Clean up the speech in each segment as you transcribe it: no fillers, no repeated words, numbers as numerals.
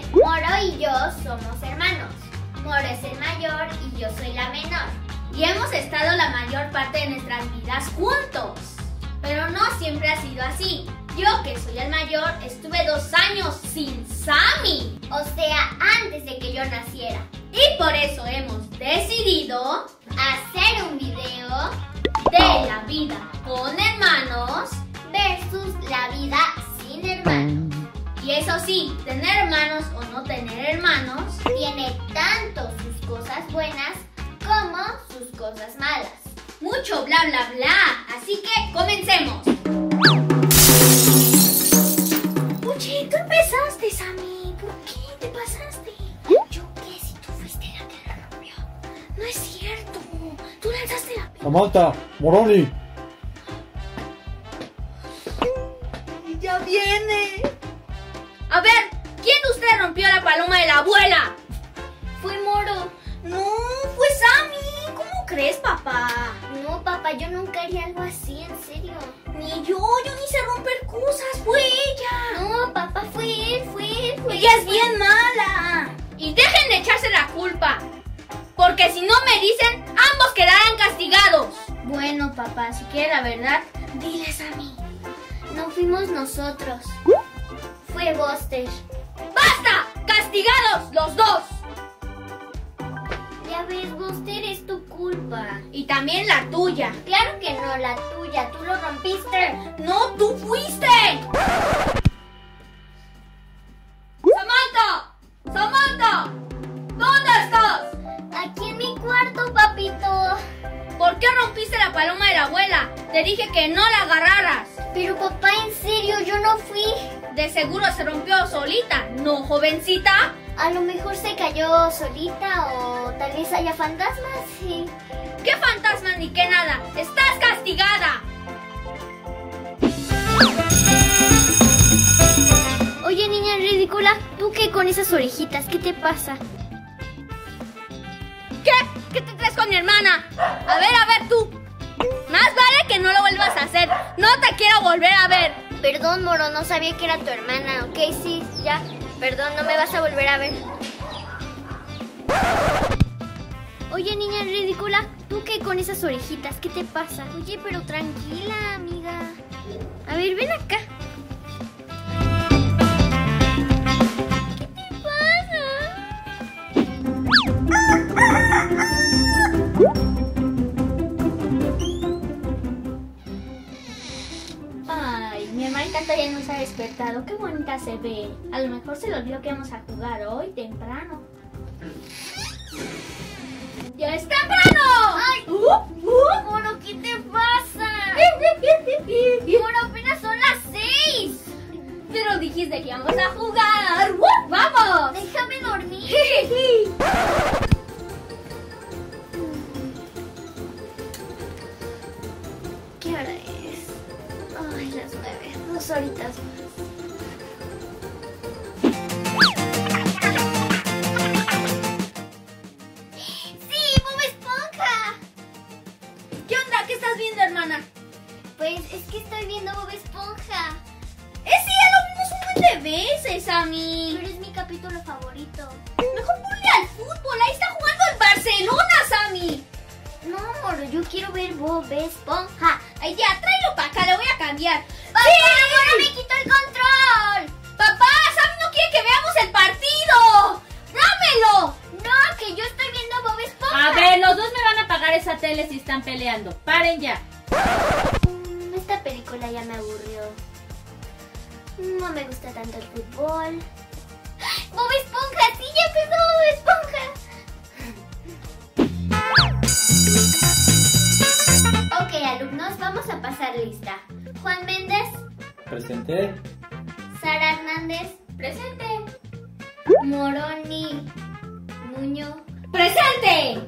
Moro y yo somos hermanos. Moro es el mayor y yo soy la menor. Y hemos estado la mayor parte de nuestras vidas juntos. Pero no siempre ha sido así. Yo, que soy el mayor, estuve 2 años sin Sammy. O sea, antes de que yo naciera. Y por eso hemos decidido hacer un video de la vida con hermanos versus la vida sin hermanos. Y eso sí, tener hermanos o no tener hermanos tiene tanto sus cosas buenas como sus cosas malas. Mucho bla bla bla, así que comencemos. Oye, tú empezaste, Sammy. ¿Por qué te pasaste? Yo qué, si tú fuiste la que la rompió. No es cierto. Tú lanzaste la pelota. Samantha, Moroni. Ya viene. A ver, ¿quién de ustedes rompió la paloma de la abuela? Fue Moro. No, fue Sammy. ¿Cómo crees, papá? No, papá, yo nunca haría algo así, en serio. Ni yo ni sé romper cosas, fue ella. No, papá, fue él. Ella es bien mala. Y dejen de echarse la culpa, porque si no me dicen, ambos quedarán castigados. Bueno, papá, si quiere la verdad, Diles a mí. No fuimos nosotros. Fue Buster. ¡Basta! ¡Castigados los dos! Ya ves, Buster, es tu culpa. Y también la tuya. Claro que no, la tuya. Tú lo rompiste. ¡No, tú fuiste! ¡Samantha! ¿Dónde estás? Aquí en mi cuarto, papito. ¿Por qué rompiste la paloma de la abuela? Te dije que no la agarraras. Pero papá, en serio, yo no fui. De seguro se rompió solita, ¿no, jovencita? A lo mejor se cayó solita o tal vez haya fantasmas, sí. ¿Qué fantasma ni qué nada? ¡Estás castigada! Oye, niña ridícula, ¿tú qué con esas orejitas? ¿Qué te pasa? ¿Qué? ¿Qué te traes con mi hermana? A ver tú. Más vale que no lo vuelvas a hacer. No te quiero volver a ver. Perdón, Moro, no sabía que era tu hermana. Ok, sí, ya. Perdón, no me vas a volver a ver. Oye, niña ridícula, ¿tú qué con esas orejitas? ¿Qué te pasa? Oye, pero tranquila, amiga. A ver, ven acá. ¿Qué te pasa? Ay, mi hermanita todavía no se ha despertado. Qué bonita se ve. A lo mejor se le olvidó que vamos a jugar hoy temprano. ¡Ya es temprano! ¡Ay! Moro, ¿qué te pasa? Moro, apenas son las 6. Pero dijiste que íbamos a jugar. ¡Vamos! Déjame dormir. ¿Qué hora es? Ay, las 9. 2 horitas más. ¡Sí, Bob Esponja! ¿Qué onda? ¿Qué estás viendo, hermana? Pues es que estoy viendo Bob Esponja. ¡Ese ya lo vimos un montón de veces, Sammy! Pero es mi capítulo favorito. Mejor ponle al fútbol. Ahí está jugando en Barcelona, Sammy. No, Moro, yo quiero ver Bob Esponja. Ay, ya, tráelo para acá. Le voy a cambiar. ¡Papá, Moro me quitó el control! ¡Papá! ¡Sammy no quiere que veamos el partido! ¡Dámelo! No, que yo estoy viendo Bob Esponja. A ver, los dos me van a apagar esa tele si están peleando. Paren ya. Esta película ya me aburrió. No me gusta tanto el fútbol. ¡Bob Esponja! ¡Sí, ya empezó Bob Esponja! Ok, alumnos, vamos a pasar lista. Juan Méndez. Presente. Sara Hernández. ¡Presente! Moroni. Nuño. ¡Presente!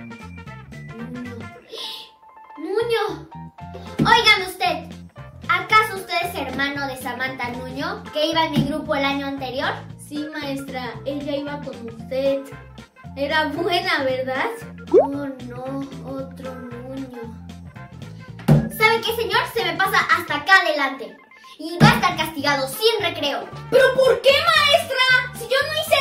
Nuño. Óigame usted. ¿Acaso usted es hermano de Samantha Nuño, que iba en mi grupo el año anterior? Sí, maestra. Ella iba con usted. Era buena, ¿verdad? Oh, no. Otro Nuño. ¿Sabe qué, señor? Se me pasa hasta acá adelante. Y va a estar castigado sin recreo. ¿Pero por qué, maestra? Si yo no hice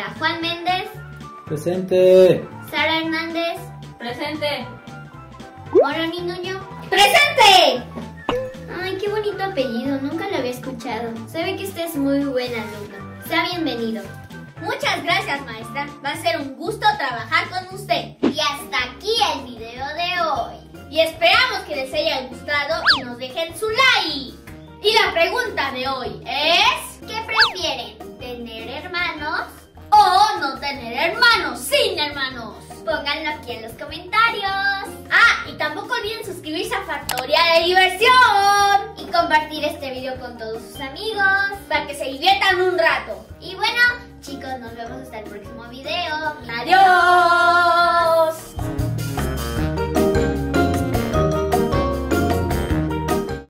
Maestra Juan Méndez. Presente. Sara Hernández. Presente. Moroni Nuño. ¡Presente! Ay, qué bonito apellido, nunca lo había escuchado. Se ve que usted es muy buen alumno. Sea bienvenido. Muchas gracias, maestra. Va a ser un gusto trabajar con usted. Y hasta aquí el video de hoy. Y esperamos que les haya gustado y nos dejen su like. Y la pregunta de hoy es... ¿Qué prefieren? ¿Tener hermanos? ¿O no tener hermanos sin hermanos? Pónganlo aquí en los comentarios. Ah, y tampoco olviden suscribirse a Factoría de Diversión. Y compartir este video con todos sus amigos. Para que se diviertan un rato. Y bueno, chicos, nos vemos hasta el próximo video.